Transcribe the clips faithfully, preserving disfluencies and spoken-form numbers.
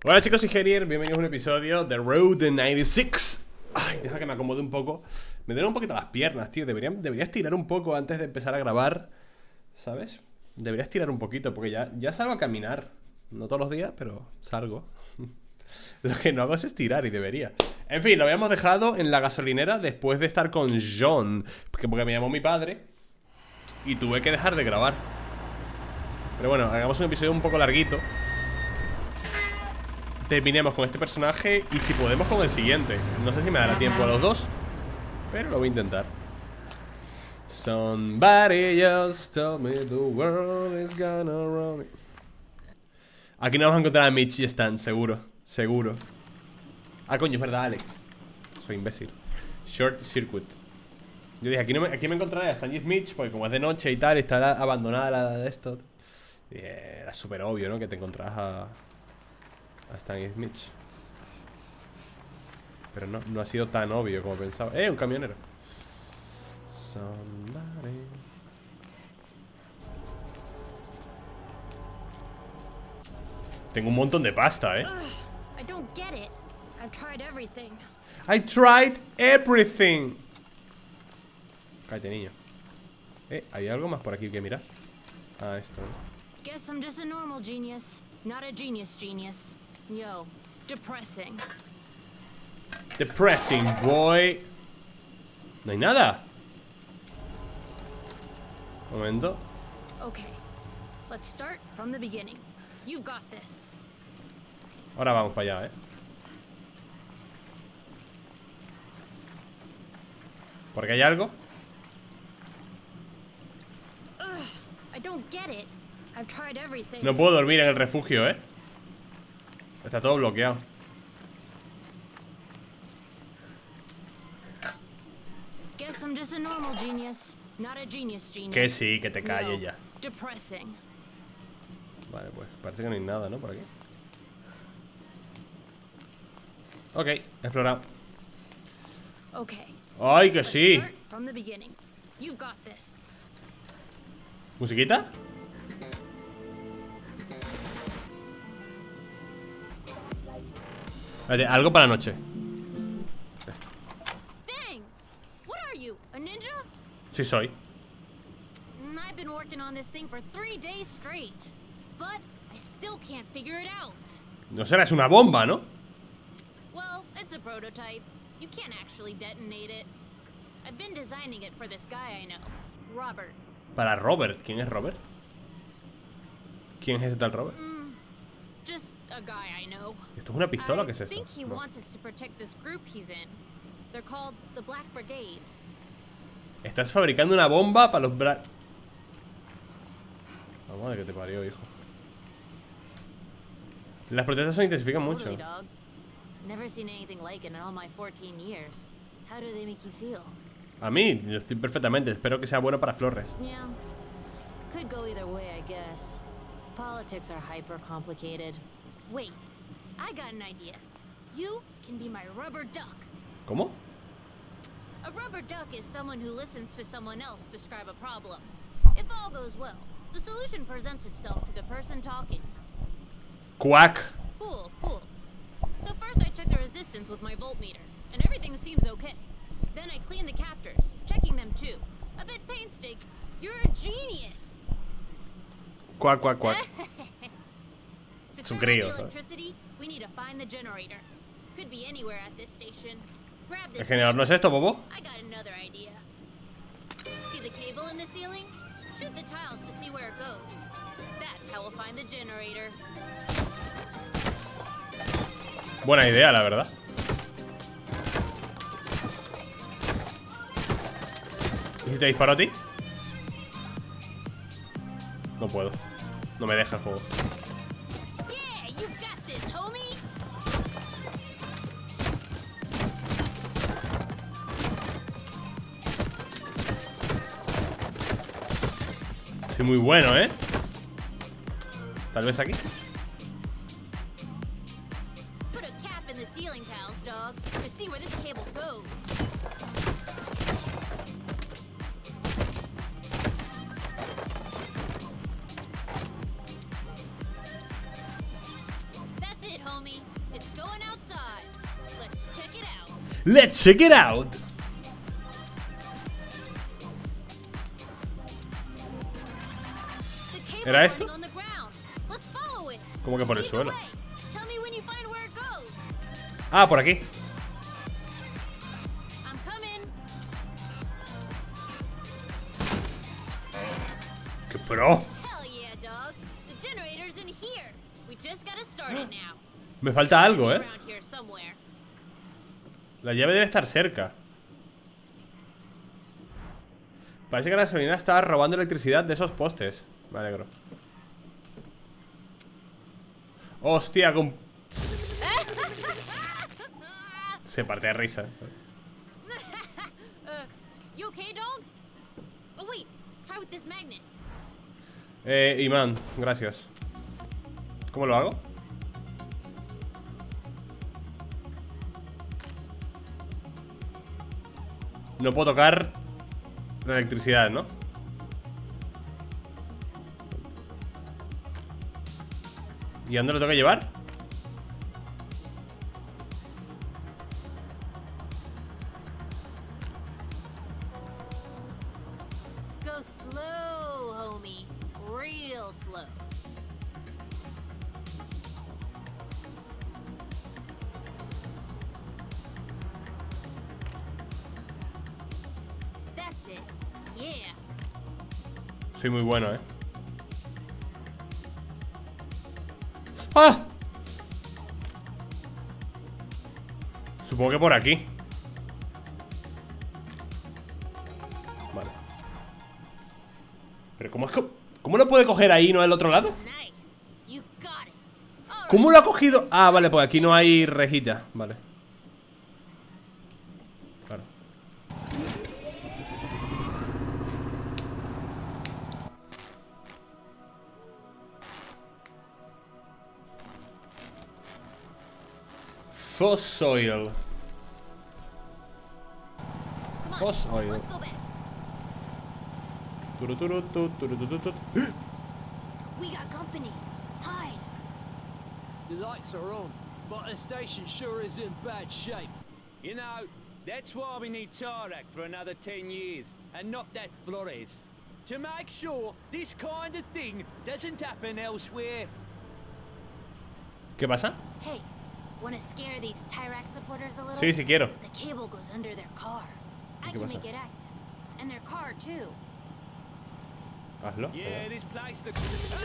Hola chicos, soy Gerier, bienvenidos a un episodio de Road noventa y seis. Ay, deja que me acomode un poco. Me duelen un poquito las piernas, tío. Debería, debería estirar un poco antes de empezar a grabar, ¿sabes? Debería estirar un poquito porque ya, ya salgo a caminar. No todos los días, pero salgo. Lo que no hago es estirar y debería. En fin, lo habíamos dejado en la gasolinera después de estar con John, porque, porque me llamó mi padre y tuve que dejar de grabar. Pero bueno, hagamos un episodio un poco larguito. Terminemos con este personaje y si podemos con el siguiente. No sé si me dará tiempo a los dos, pero lo voy a intentar. Somebody just told me the world is gonna roll me. Aquí no vamos a encontrar a Mitch y Stan, seguro. Seguro. Ah, coño, es verdad, Alex. Soy imbécil. Short Circuit. Yo dije, aquí, no me, aquí me encontraré a Stan y Mitch, porque como es de noche y tal, y está la, abandonada la de esto. Y era súper obvio, ¿no? Que te encontrabas a... a Stan y Mitch. Pero no, no ha sido tan obvio como pensaba. ¡Eh! Un camionero. Somebody. Tengo un montón de pasta, ¿eh? I don't get it. I've tried everything. I tried everything. Cállate, niño. Eh, ¿hay algo más por aquí que mirar? Ah, esto, ¿no? Guess I'm just a normal genius, not a genius genius. Yo, depressing. Depressing, boy. No hay nada. Un momento. Okay, let's start from the beginning. You got this. Ahora vamos para allá, ¿eh? ¿Por qué hay algo? Ugh, I don't get it. I've tried everything. No puedo dormir en el refugio, ¿eh? Está todo bloqueado. Guess I'm just a normal genius, not a genius genius. Que sí, que te calles No, ya. depressing. Vale, pues parece que no hay nada, ¿no? Por aquí. Ok, explorado. Okay. ¡Ay, que Let's sí! start from the beginning. You got this. ¿Musiquita? Espérate, algo para la noche. Dang! What are you, a ninja? Sí soy. Mm, I've been working on this thing for three days straight, but I still can't figure it out. No será, es una bomba, ¿no? Well, it's a prototype. You can't actually detonate it. I've been designing it for this guy I know, Robert. Para Robert. ¿Quién es Robert? ¿Quién es ese tal Robert? Mm, just a guy I know. ¿Esto es una pistola o qué es I esto? think he No. wants it to protect this group he's in. They're called the Black Brigades. Estás fabricando una bomba para los bra... Vamos a ver qué te parió, hijo. Las protestas se intensifican mucho. Totally, dog. Never seen anything like it in all my fourteen years. How do they make you feel? A mí, yo estoy perfectamente. Espero que sea bueno para Flores. Yeah. Could go either way, I guess. Politics are hyper complicated. Wait, I got an idea. You can be my rubber duck. ¿Cómo? A rubber duck is someone who listens to someone else describe a problem. If all goes well, the solution presents itself to the person talking. Quack. Cool, cool. So first I check the resistance with my voltmeter, and everything seems okay. Then I clean the captors, checking them too. A bit painstaking. You're a genius. Quack, quack, quack. To Es un turn on crío, the ¿sabes? electricity, we need to find the generator. Could be anywhere at this station. Grab this. ¿El generador no es esto, Bobo? I got another idea. See the cable in the ceiling? Shoot the tiles to see where it goes. That's how we'll find the generator. Buena idea, la verdad. ¿Y si te disparo a ti? No puedo. No me deja el juego. Yeah, you got this, homie. Soy muy bueno, ¿eh? Tal vez aquí. Put a cap in the ceiling tiles, dog, to see where this cable goes. That's it, homie. Let's check it out. The cable ¿Era esto? running on the ground. Let's follow it. ¿Cómo que por el Lead the suelo? way. Tell me when you find where it goes. Ah, por aquí. I'm coming. ¡Qué pro! Hell yeah, dog. The generator's in here. We just gotta start it now. Me falta algo, ¿eh? Around here somewhere. La llave debe estar cerca. Parece que la gasolina estaba robando electricidad de esos postes. Me alegro. Hostia, con... Se parte de risa. Uh, you okay, dog? Oh wait, try with this magnet. Eh, imán, gracias. ¿Cómo lo hago? No puedo tocar la electricidad, ¿no? ¿Y a dónde lo tengo que llevar? Go slow, homie. Real slow. That's it. Yeah. Soy muy bueno, ¿eh? ¡Ah! Supongo que por aquí. Vale. Pero ¿cómo es que... ¿Cómo lo puede coger ahí y no al otro lado? Nice. You got it. All ¿Cómo lo ha cogido? Ah, vale, pues aquí no hay rejita. Vale. Claro. Fossoil. Come on, Fossoil. let's go back. Turu, turu, tu, turu, tu, tu, tu. We got company. Hide. The lights are on, but the station sure is in bad shape. You know, that's why we need Tarak for another ten years, and not that Flores. To make sure this kind of thing doesn't happen elsewhere. ¿Qué pasa? Hey, wanna scare these Tyrax supporters a little? Sí, sí quiero. The cable goes under their car. I ¿Qué can pasa? make it active. And their car too. Hazlo. Yeah, this place looks...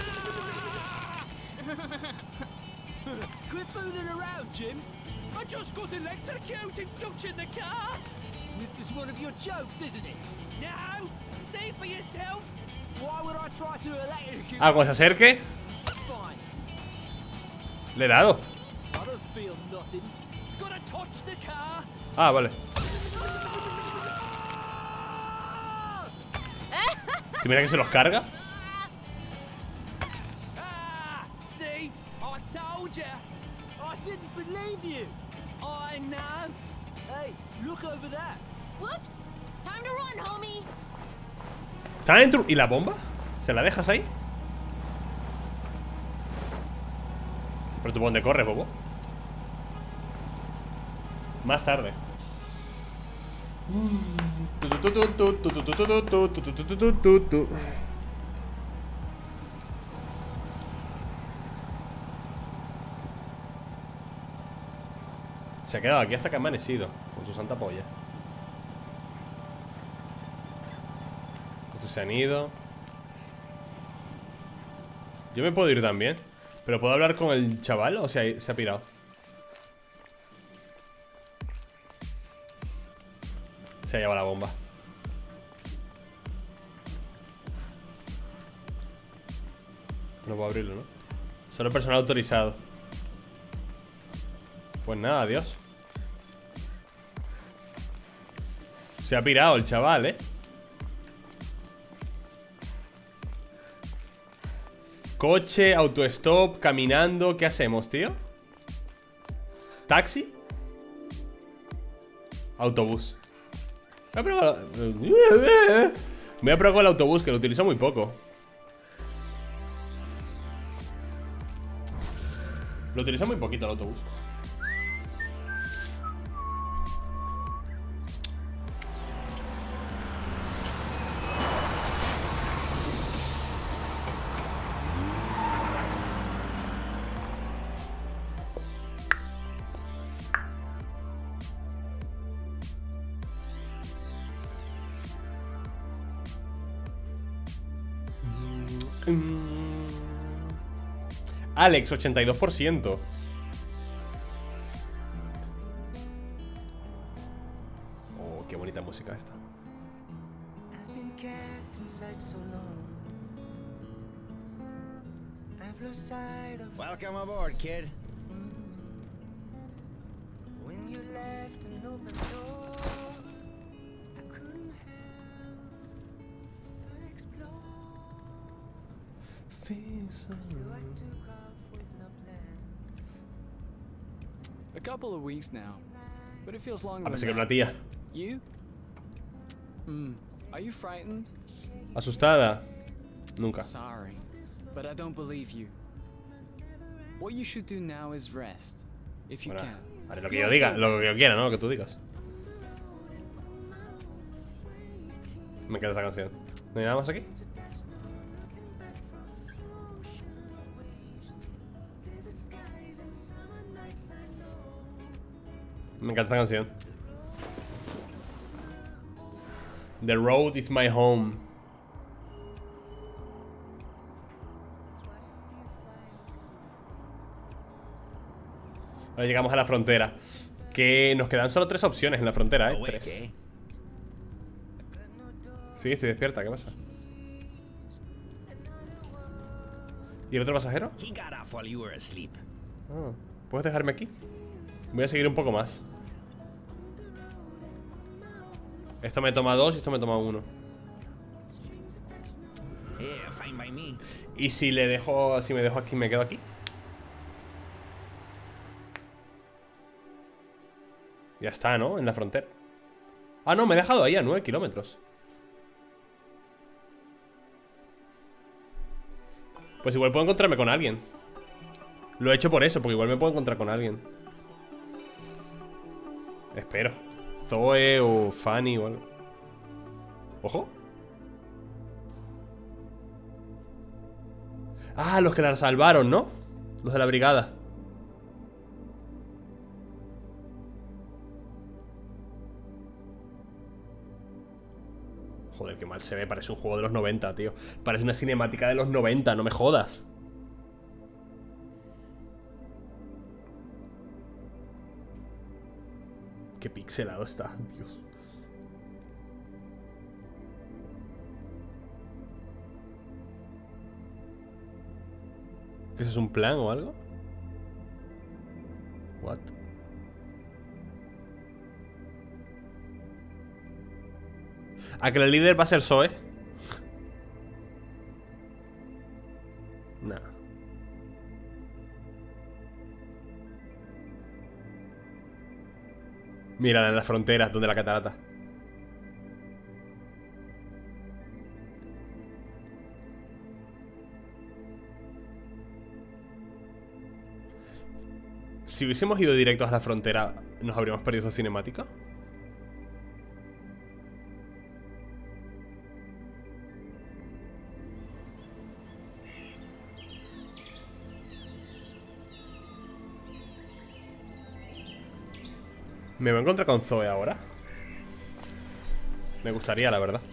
Quit fooling around, Jim. I just got electrocuted touching the car! This is one of your jokes, isn't it? No! See for yourself! Why would I try to electrocute? Ah, cuando se acerque, Fine. le he dado. I don't feel nothing. Gotta touch the car! Ah, vale. ¿Te mira que se los carga? Ah! See? I told ya! I didn't believe you. I know! Hey, look over there. Whoops! Time to run, homie! ¿Está dentro? ¿Y la bomba? ¿Se la dejas ahí? ¿Pero tú por dónde corres, bobo? Más tarde. Se ha quedado aquí hasta que ha amanecido con su santa polla. Estos se han ido. Yo me puedo ir también. Pero puedo hablar con el chaval o sea, se ha pirado. Se ha llevado la bomba. No puedo abrirlo, ¿no? Solo personal autorizado. Pues nada, adiós. Se ha pirado el chaval, ¿eh? Coche, autostop, caminando. ¿Qué hacemos, tío? ¿Taxi? Autobús. Voy a probar... Voy a probar con el autobús, que lo utilizo muy poco. Lo utilizo muy poquito el autobús. Mm. Alex, ochenta y dos por ciento. Oh, qué bonita música esta. Welcome aboard, kid. A couple of weeks now, but it feels longer A than pensé que era that. una tía. You? Hmm. Are you frightened? Asustada. Nunca. Sorry, but I don't believe you. What you should do now is rest, if you Bueno, can. haré lo que yo diga, lo que yo quiera, ¿no? Lo que tú digas. Me encanta esta canción. ¿No hay nada más aquí? Me encanta esta canción. The road is my home. Ahora llegamos a la frontera. Que nos quedan solo tres opciones en la frontera, ¿eh? Awake, Tres. eh? Sí, estoy despierta, ¿qué pasa? ¿Y el otro pasajero? He got off while you were asleep. Ah, ¿puedes dejarme aquí? Voy a seguir un poco más. Esto me toma dos y esto me toma uno. Yeah, fine by me. ¿Y si le dejo, si me dejo aquí, me quedo aquí? Ya está, ¿no? En la frontera. Ah, no, me he dejado ahí a nueve kilómetros. Pues igual puedo encontrarme con alguien. Lo he hecho por eso, porque igual me puedo encontrar con alguien. Espero. Zoe o Fanny o algo. Ojo. Ah, los que la salvaron, ¿no? Los de la brigada. Joder, qué mal se ve, parece un juego de los noventa, tío. Parece una cinemática de los noventa, no me jodas. Qué pixelado está, Dios. ¿Ese es un plan o algo? What? ¿A que el líder va a ser Zoe? Nah. Mira, en las fronteras, donde la catarata. Si hubiésemos ido directos a la frontera, ¿nos habríamos perdido esa cinemática? Me voy a encontrar con Zoe ahora. Me gustaría, la verdad.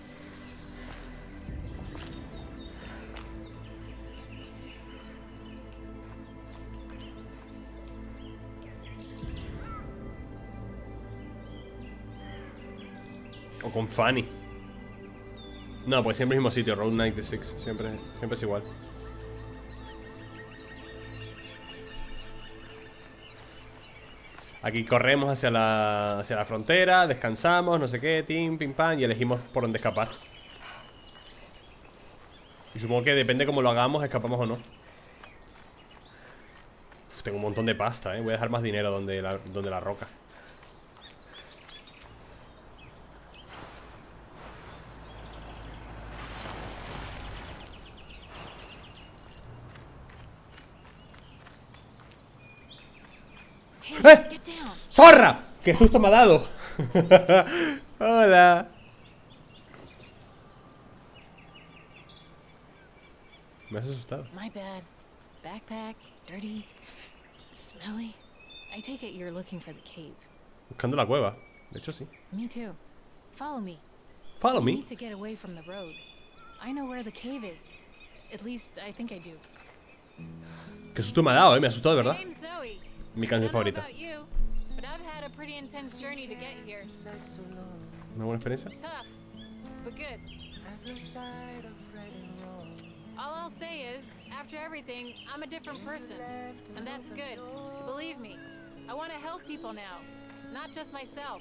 O con Fanny. No, pues siempre el mismo sitio, Road noventa y seis. Siempre, siempre es igual. Aquí corremos hacia la, hacia la frontera, descansamos, no sé qué, tim, pim, pam, y elegimos por dónde escapar. Y supongo que depende cómo lo hagamos, escapamos o no. Uf, tengo un montón de pasta, eh. Voy a dejar más dinero donde la, donde la roca. ¡Eh! Get down. ¡Zorra! ¡Qué susto me ha dado! Hola. Me has asustado. My bad. Backpack, dirty, smelly. I take it you're looking for the cave. Buscando la cueva. De hecho, sí. Me too. Follow me. Follow We me. need to get away from the road. I know where the cave is. At least I think I do. Qué susto me ha dado, eh. Me ha asustado, de My verdad. name's Zoe. Mi I canción don't know favorita. about you, but I've had a pretty intense journey to get here. ¿Una buena experiencia? Tough, but good. All I'll say is, after everything, I'm a different person, and that's good. Believe me, I want to help people now, not just myself.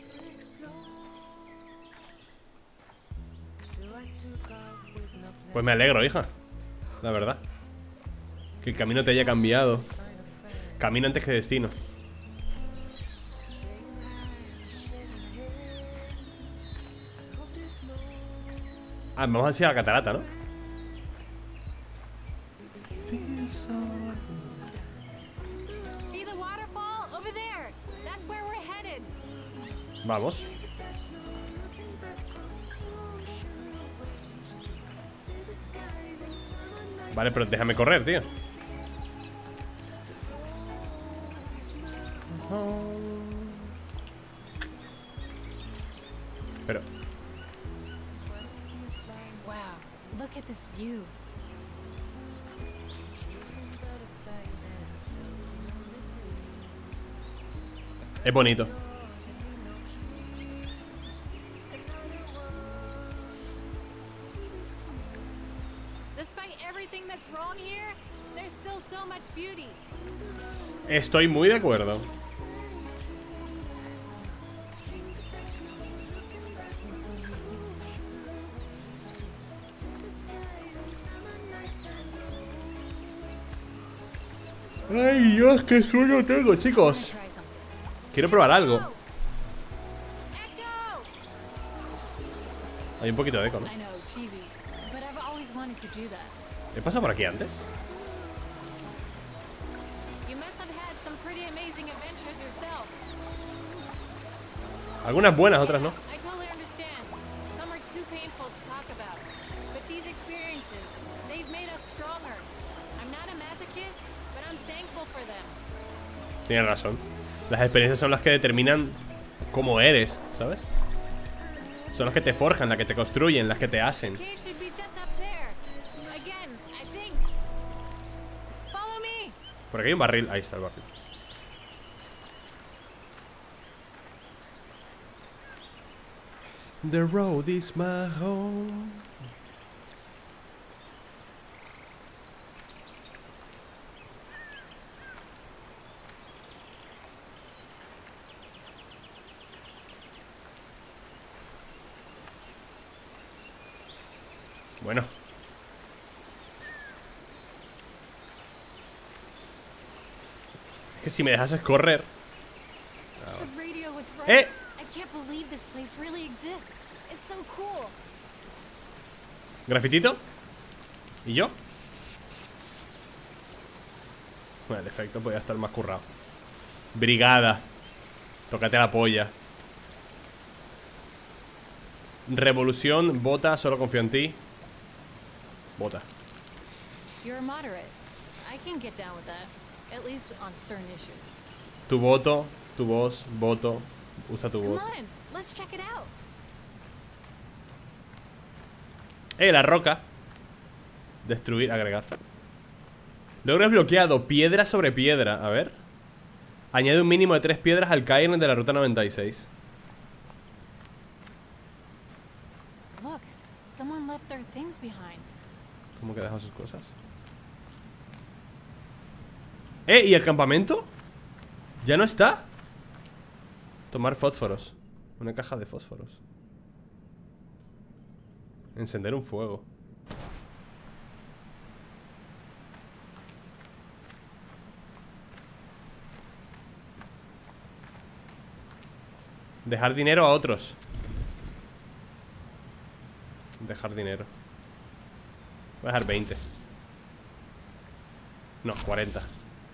Pues me alegro, hija. La verdad. Que el camino te haya cambiado. Camino antes que destino. Ah, vamos a ir a la catarata, ¿no? See the waterfall over there? That's where we're headed. Vamos. Vale, pero déjame correr, tío. Pero Wow, look at this view. es bonito. Despite everything that's wrong here, there's still so much beauty. Estoy muy de acuerdo. Ay, Dios, qué sueño tengo, chicos. Try something. Quiero probar algo. Echo! Hay un poquito de eco, ¿no? I know, cheesy, but I've always wanted to do that. ¿He pasado por aquí antes? You must have had some pretty amazing adventures yourself. Algunas buenas, otras no. I totally understand. Some are too painful to talk about. But these experiences, they've made us stronger. I'm not a masochist, but I'm thankful for them. Tienes razón. Las experiencias son las que determinan cómo eres, ¿sabes? Son las que te forjan, las que te construyen, las que te hacen. Cave should be just up there. Again, I think. Follow me. Por aquí hay un barril. Ahí está el barril. The road is my home. Bueno. Es que si me dejases correr. The radio was right. Eh. I can't believe this place really exists. It's so cool. Grafitito. ¿Y yo? Bueno, el efecto podría estar más currado. Brigada. Tócate la polla. Revolución, Bota, solo confío en ti. Bota. You're a moderate. I can get down with that. At least on certain issues. Tu voto, tu voz, voto. Usa tu Come voto. on, let's check it out. Eh, la roca. Destruir, agregar. Logro desbloqueado. Piedra sobre piedra. A ver. Añade un mínimo de tres piedras al caer de la ruta noventa y seis. Look, someone left their things behind. ¿Cómo que dejó sus cosas? Eh, ¿y el campamento? ¿Ya no está? Tomar fósforos. Una caja de fósforos. Encender un fuego. Dejar dinero a otros. Dejar dinero. Voy a dejar veinte. No, cuarenta.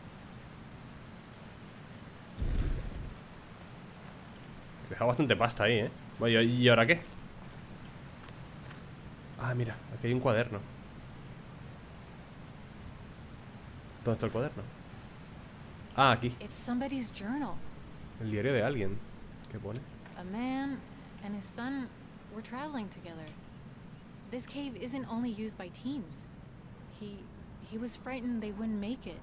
He dejado bastante pasta ahí, eh. Bueno, ¿y ahora qué? Ah, mira, aquí hay un cuaderno. ¿Dónde está el cuaderno? Ah, aquí. It's somebody's journal. El diario de alguien. ¿Qué pone? A man and his son were traveling together. This cave isn't only used by teens. He he was frightened they wouldn't make it.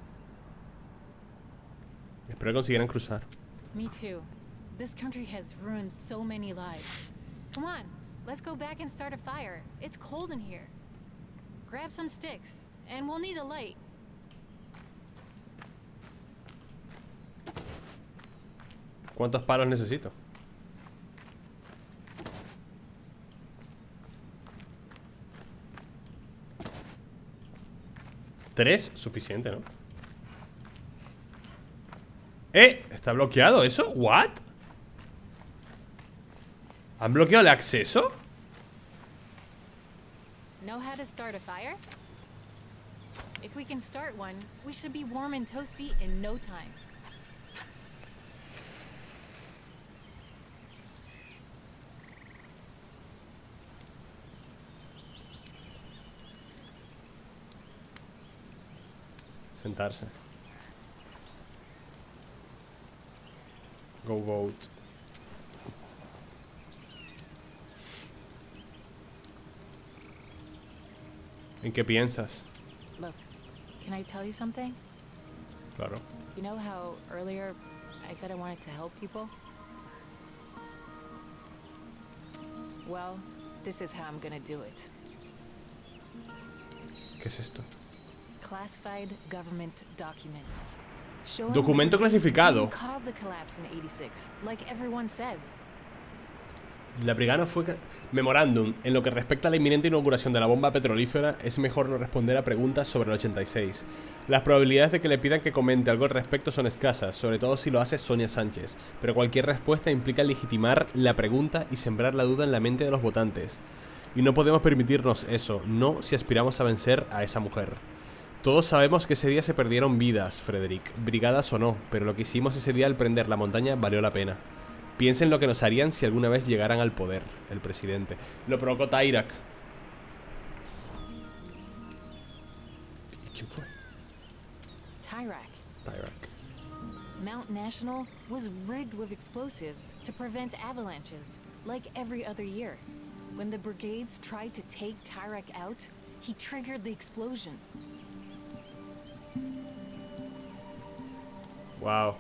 Espero que consiguieran cruzar. Me too. This country has ruined so many lives. Come on, let's go back and start a fire. It's cold in here. Grab some sticks, and we'll need a light. ¿Cuántos palos necesito? Tres, suficiente, ¿no? ¡Eh! ¿Está bloqueado eso? ¿What? ¿Han bloqueado el acceso? Know how to start a fire? If we can start one, we should be warm and toasty in no time. Sentarse. Go vote. ¿En qué piensas? Look, can I tell you something? Claro. You know how earlier I said I wanted to help people? Well, this is how I'm gonna do it. ¿Qué es esto? Classified government documents. Showing Documento the brigade clasificado. didn't cause the collapse in eighty-six, like everyone says. La brigada no fue... ca- Memorándum. En lo que respecta a la inminente inauguración de la bomba petrolífera, es mejor no responder a preguntas sobre el ochenta y seis. Las probabilidades de que le pidan que comente algo al respecto son escasas, sobre todo si lo hace Sonia Sánchez. Pero cualquier respuesta implica legitimar la pregunta y sembrar la duda en la mente de los votantes. Y no podemos permitirnos eso, no si aspiramos a vencer a esa mujer. Todos sabemos que ese día se perdieron vidas, Frederick, brigadas o no, pero lo que hicimos ese día al prender la montaña valió la pena. Piensen lo que nos harían si alguna vez llegaran al poder, el presidente. Lo provocó Tyrak. ¿Quién fue? Tyrak. Tyrak. Mount National was rigged with explosives to prevent avalanches, like every other year. When the brigades tried to take Tyrak out, he triggered the explosion. Wow.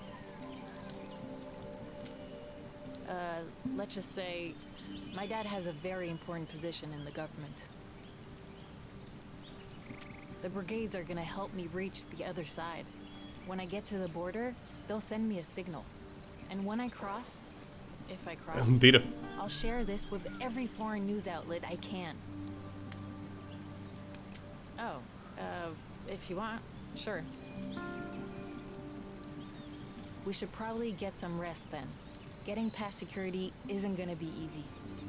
Uh, let's just say, my dad has a very important position in the government. The brigades are gonna help me reach the other side. When I get to the border, they'll send me a signal. And when I cross, if I cross, Un tiro. I'll share this with every foreign news outlet I can. Oh, uh, if you want, sure. We should probably get some rest then. Getting past security isn't gonna be easy.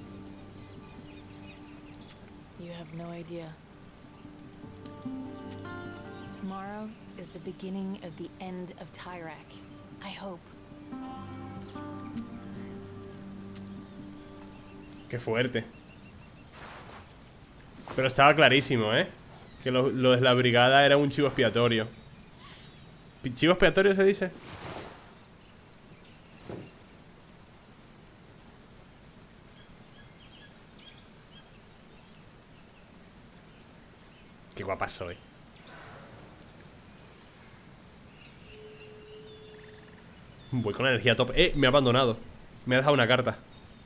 You have no idea. Tomorrow is the beginning of the end of Tyrak. I hope. Qué fuerte. Pero estaba clarísimo, ¿eh? Que lo, lo de la brigada era un chivo expiatorio. ¿Chivo expiatorio se dice? Qué guapa soy. Voy con energía top. Eh, me ha abandonado. Me ha dejado una carta.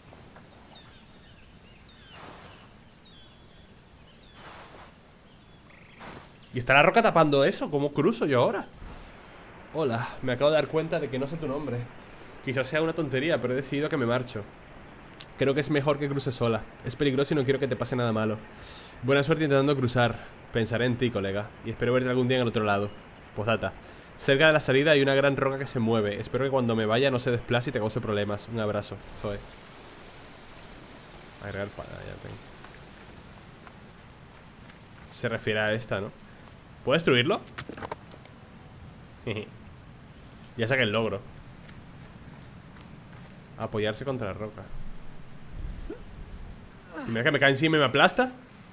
¿Y está la roca tapando eso? ¿Cómo cruzo yo ahora? Hola, me acabo de dar cuenta de que no sé tu nombre. Quizás sea una tontería, pero he decidido que me marcho. Creo que es mejor que cruces sola. Es peligroso y no quiero que te pase nada malo. Buena suerte intentando cruzar. Pensaré en ti, colega, y espero verte algún día en el otro lado. Postdata. Cerca de la salida hay una gran roca que se mueve. Espero que cuando me vaya no se desplace y te cause problemas. Un abrazo, Zoe. Agregar para, ya tengo. Se refiere a esta, ¿no? ¿Puedo destruirlo? Ya saqué el logro. Apoyarse contra la roca. Y mira que me cae encima y me aplasta.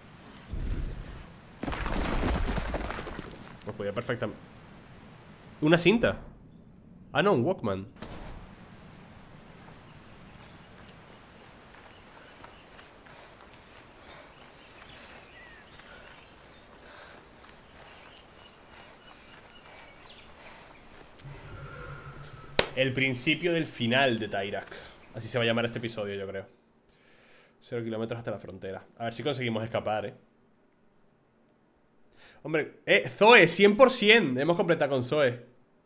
Pues podía perfectamente. Una cinta. Ah, no, un Walkman. El principio del final de Tyrak. Así se va a llamar este episodio, yo creo. Cero kilómetros hasta la frontera. A ver si conseguimos escapar, eh. Hombre, eh, Zoe, cien por cien. Hemos completado con Zoe.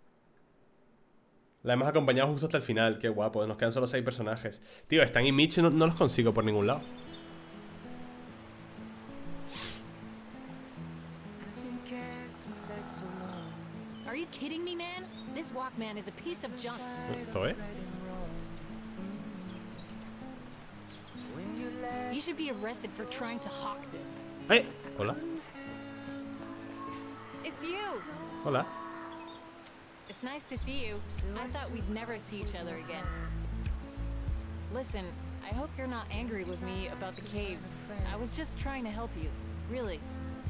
La hemos acompañado justo hasta el final. Qué guapo, nos quedan solo seis personajes. Tío, Stan y Mitch no, no los consigo por ningún lado. Are you kidding me, man? This Walkman is a piece of junk. Zoe. You should be arrested for trying to hawk this. Eh, hola. It's you. Hola. It's nice to see you. I thought we'd never see each other again. Listen, I hope you're not angry with me about the cave. I was just trying to help you. Really.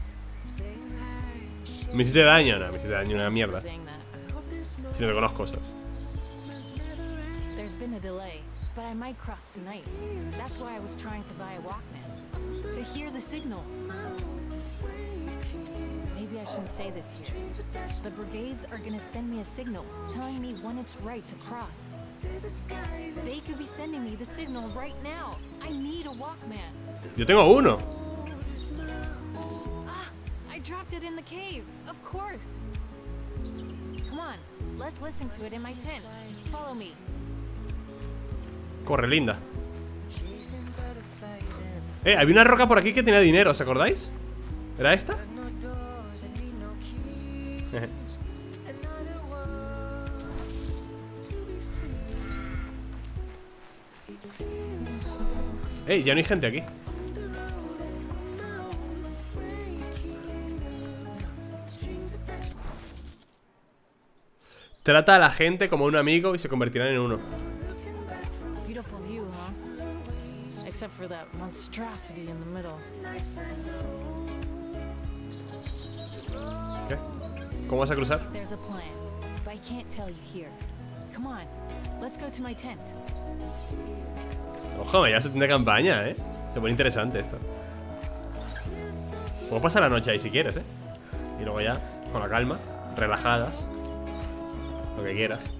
Me hiciste daño, no, me hiciste daño una Thanks mierda. for saying that. Si no te conozco cosas. There's been a delay, but I might cross tonight. That's why I was trying to buy a Walkman. To hear the signal. Maybe I shouldn't say this here. The brigades are gonna send me a signal telling me when it's right to cross. They could be sending me the signal right now. I need a Walkman. Yo tengo uno. Ah, I dropped it in the cave. Of course. Come on, let's listen to it in my tent. Follow me. Corre, linda. Eh, había una roca por aquí que tenía dinero, ¿os acordáis? ¿Era esta? Eh, ya no hay gente aquí. Trata a la gente como un amigo y se convertirán en uno. Beautiful view, huh? Except for that monstrosity in the middle. ¿Qué? ¿Cómo vas a cruzar? There's a plan, but I can't tell you here. Come on, let's go to my tent. Ojo, ya se tiene campaña, ¿eh? Se pone interesante esto. Puedo pasar la noche ahí si quieres, ¿eh? Y luego ya, con la calma, relajadas. Lo que quieras.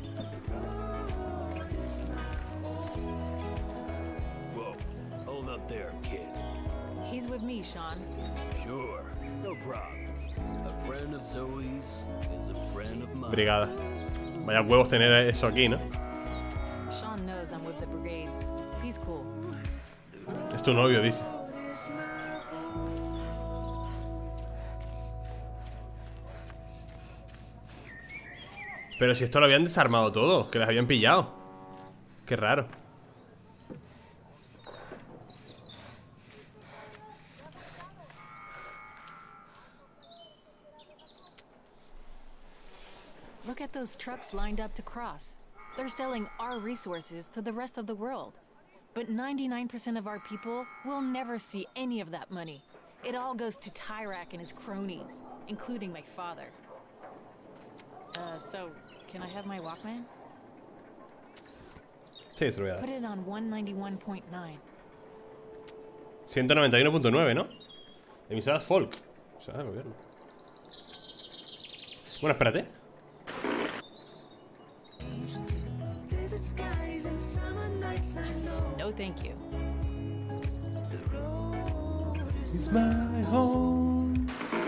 Whoa, hold up there, kid. He's with me, Sean. Sure, no problem. A friend of Zoe's is a friend of mine. Brigada. Vaya huevos tener eso aquí, ¿no? Sean knows I'm with the brigades. He's cool. Es tu novio, dice. Pero si esto lo habían desarmado todo, que les habían pillado. Qué raro. Look at those trucks lined up to cross. They're selling our resources to the rest of the world. But ninety-nine percent of our people will never see any of that money. It all goes to Tyrak and his cronies, including my father. Uh, so, can I have my Walkman? Sí, se lo voy a Put dar. it on one ninety-one point nine. ciento noventa y uno punto nueve, ¿no? Emisoras folk. O sea, del gobierno. Bueno, espérate. No, thank you. It's my home.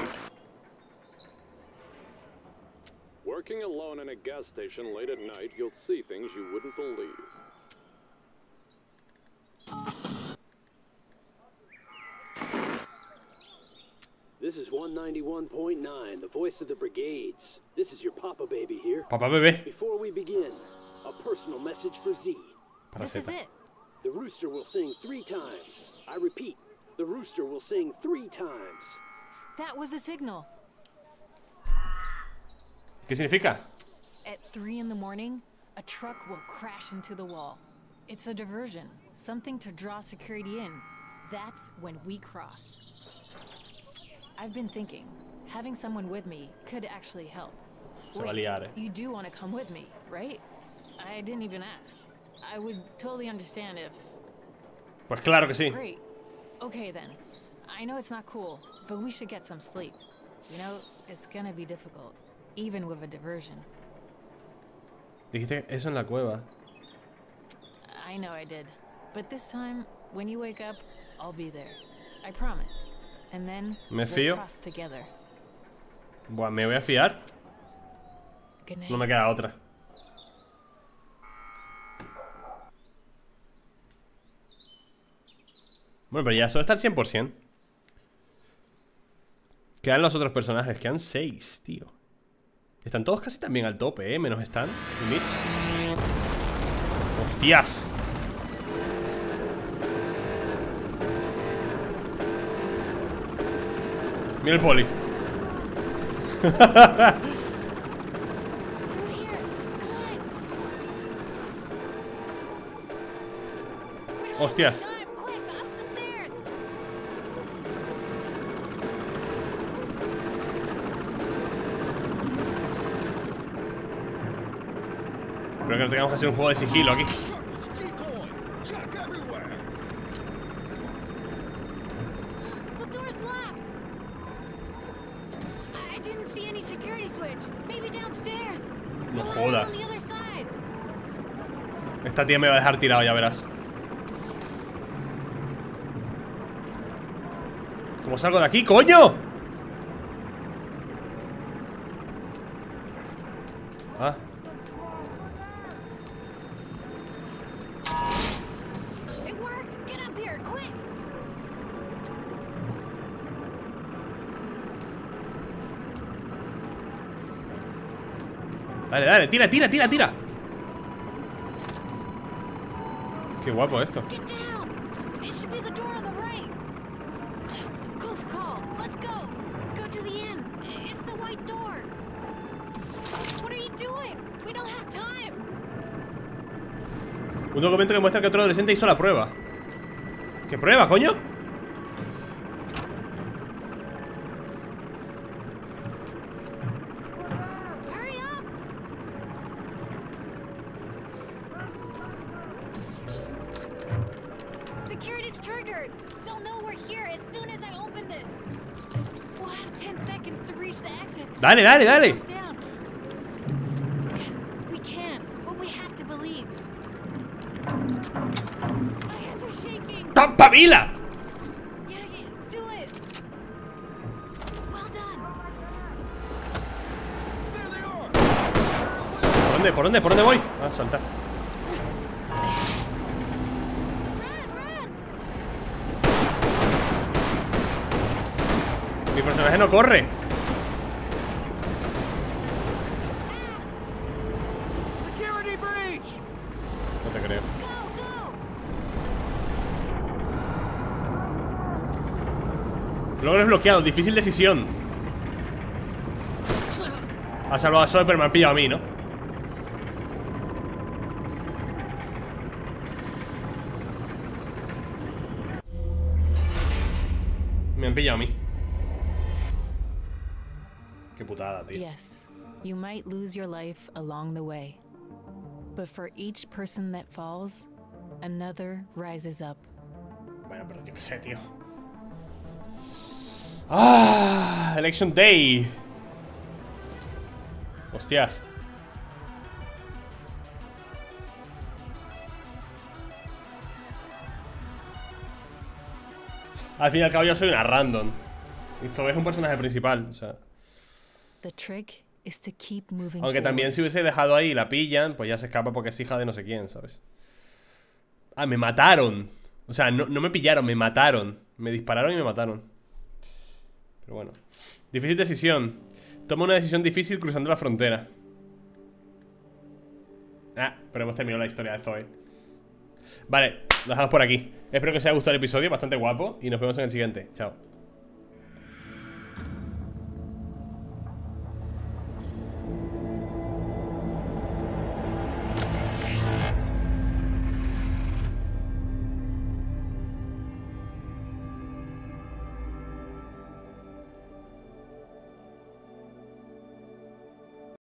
Working alone in a gas station late at night, you'll see things you wouldn't believe. This is one ninety-one point nine, the voice of the brigades. This is your Papa Baby here. Papá bebé. Before we begin, a personal message for Z. This is Paraceta. it. The rooster will sing three times. I repeat, the rooster will sing three times. That was a signal. ¿Qué significa? At three in the morning, a truck will crash into the wall. It's a diversion, something to draw security in. That's when we cross. I've been thinking, having someone with me could actually help. Se va a liar, eh. You do want to come with me, right? I didn't even ask. I would totally understand if... Pues claro que sí. Great. Okay then. I know it's not cool, but we should get some sleep. You know, it's gonna be difficult, even with a diversion. Dijiste eso en la cueva. I know I did. But this time, when you wake up, I'll be there. I promise. And then Me we'll fío. cross together. Buah, me voy a fiar. Good night. No me queda otra. Bueno, pero ya eso está al cien por cien. Quedan los otros personajes. Quedan seis, tío. Están todos casi también al tope, ¿eh? Menos Stan y Mitch. ¡Hostias! Mira el poli. Through here. Come on. We don't have Hostias. much time. Quick, up the stairs. Espero que no tengamos que hacer un juego de sigilo aquí. The door's locked. I didn't see any security switch. Maybe downstairs. No The ladder's jodas. on the other side. Esta tía me va a dejar tirado, ya verás. ¿Cómo salgo de aquí, coño? Ah. It worked. Get up here, quick. Dale, dale, tira, tira, tira, tira. Qué guapo esto. Get down. It should be the door on the right. Close call. Let's go. Go to the inn. It's the white door. What are you doing? We don't have time. Un documento que muestra que otro adolescente hizo la prueba. ¿Qué prueba, coño? Hurry up. Security's triggered. Don't know we're here as soon as I open this. We'll have ten seconds to reach the exit. Dale, dale, dale. Jump down. Yes, we can, but we have to believe. My hands are shaking. ¡Pa- ¡Pavila! Yeah, yeah, do it. Well done. ¿Por dónde? ¿Por dónde? ¿Por dónde voy? Ah, saltar. Run, run. Mi personaje no corre. Security breach! No te creo. Go, go. Logro desbloqueado, difícil decisión. Ha salvado a Zoe, pero me han pillado a mí, ¿no? Me han pillado a mí. Qué putada, tío. Yes, you might lose your life along the way. But for each person that falls, another rises up. Bueno, pero yo qué sé, tío. ¡Ah! Election Day. Hostias. Al fin y al cabo yo soy una random. Y Zoe es un personaje principal, o sea. The trick is to keep moving Aunque también si hubiese dejado ahí y la pillan, pues ya se escapa porque es hija de no sé quién, ¿sabes? Ah, me mataron. O sea, no, no me pillaron, me mataron. Me dispararon y me mataron. Pero bueno. Difícil decisión. Toma una decisión difícil cruzando la frontera. Ah, pero hemos terminado la historia de Zoe. Vale, lo dejamos por aquí. Espero que os haya gustado el episodio, bastante guapo. Y nos vemos en el siguiente. Chao.